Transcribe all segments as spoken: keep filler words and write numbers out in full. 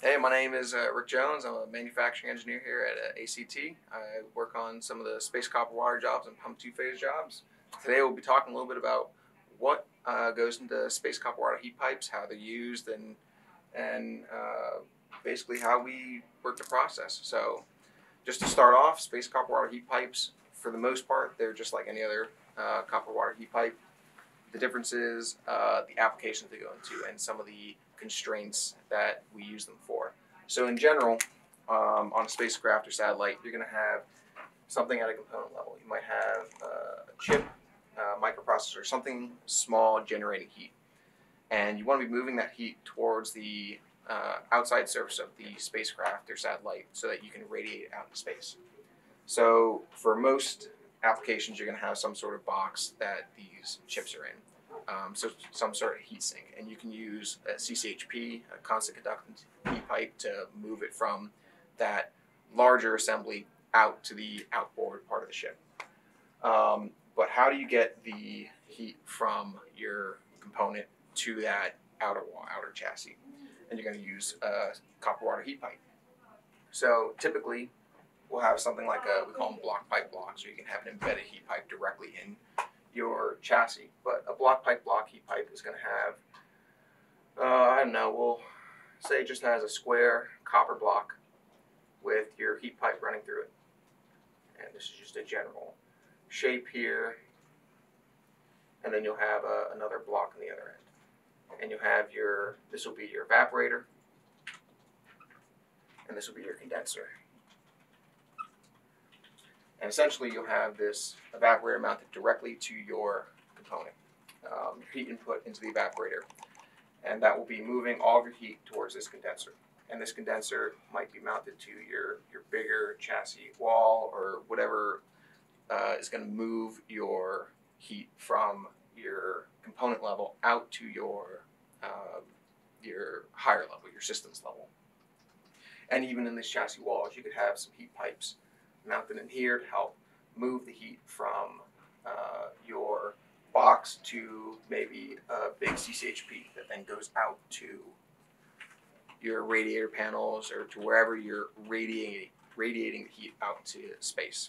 Hey, my name is uh, Rick Jones. I'm a manufacturing engineer here at uh, A C T. I work on some of the space copper water jobs and pump two-phase jobs. Today we'll be talking a little bit about what uh, goes into space copper water heat pipes, how they're used, and and uh, basically how we work the process. So just to start off, space copper water heat pipes, for the most part, they're just like any other uh, copper water heat pipe. The difference is uh, the applications they go into and some of the constraints that we use them for. So in general, um, on a spacecraft or satellite, you're going to have something at a component level. You might have uh, a chip, uh, microprocessor, something small generating heat. And you want to be moving that heat towards the uh, outside surface of the spacecraft or satellite so that you can radiate it out into space. So for most applications, you're going to have some sort of box that these chips are in. Um, so some sort of heat sink, and you can use a C C H P, a constant conductance heat pipe, to move it from that larger assembly out to the outboard part of the ship. Um, but how do you get the heat from your component to that outer wall, outer chassis? And you're going to use a copper water heat pipe. So typically, we'll have something like a, we call them block pipe blocks, or you can have an embedded heat pipe directly in your chassis. But a block pipe block heat pipe is going to have, uh, I don't know, we'll say it just has a square copper block with your heat pipe running through it. And this is just a general shape here. And then you'll have a, another block on the other end. And you'll have your, this will be your evaporator, and this will be your condenser. And essentially, you'll have this evaporator mounted directly to your component, um, your heat input into the evaporator. And that will be moving all of your heat towards this condenser. And this condenser might be mounted to your, your bigger chassis wall, or whatever uh, is going to move your heat from your component level out to your, uh, your higher level, your systems level. And even in these chassis walls, you could have some heat pipes mounted in here to help move the heat from uh, your box to maybe a big C C H P that then goes out to your radiator panels, or to wherever you're radiating, radiating the heat out to space.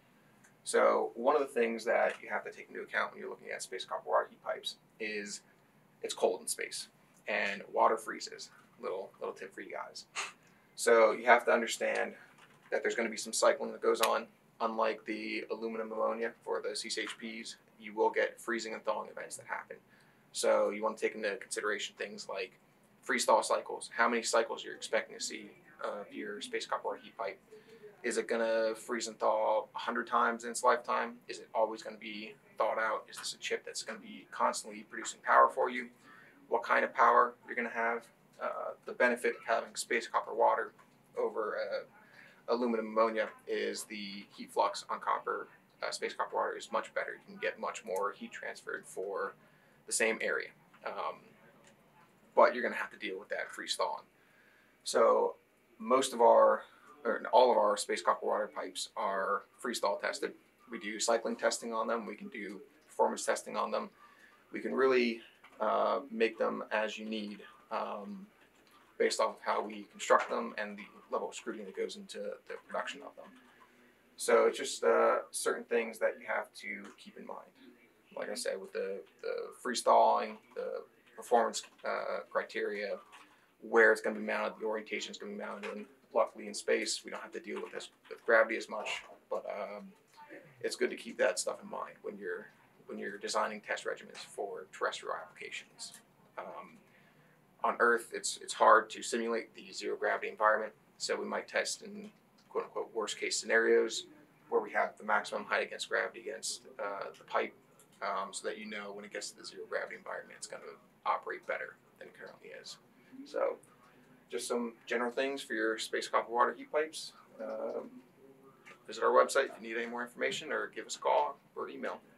So one of the things that you have to take into account when you're looking at space copper water heat pipes is it's cold in space and water freezes. Little, little tip for you guys. So you have to understand that there's going to be some cycling that goes on. Unlike the aluminum ammonia for the C C H Ps, you will get freezing and thawing events that happen. So you want to take into consideration things like freeze-thaw cycles. How many cycles you're expecting to see of your space copper water heat pipe? Is it going to freeze and thaw one hundred times in its lifetime? Is it always going to be thawed out? Is this a chip that's going to be constantly producing power for you? What kind of power you're going to have? Uh, the benefit of having space copper water over uh, aluminum ammonia is the heat flux on copper, uh, space copper water is much better. You can get much more heat transferred for the same area. Um, but you're going to have to deal with that freeze thawing. So most of our, or all of our space copper water pipes are freeze thaw tested. We do cycling testing on them. We can do performance testing on them. We can really uh, make them as you need, um, based off how we construct them and the level of scrutiny that goes into the production of them. So it's just uh, certain things that you have to keep in mind. Like I said, with the, the freeze thawing, the performance uh, criteria, where it's going to be mounted, the orientation is going to be mounted in. Luckily in space, we don't have to deal with this with gravity as much, but um, it's good to keep that stuff in mind when you're when you're designing test regimens for terrestrial applications. Um, On Earth, it's it's hard to simulate the zero gravity environment, so we might test in quote unquote worst case scenarios where we have the maximum height against gravity against uh, the pipe, um, so that you know when it gets to the zero gravity environment, it's going to operate better than it currently is. So, just some general things for your space copper water heat pipes. Um, visit our website if you need any more information, or give us a call or email.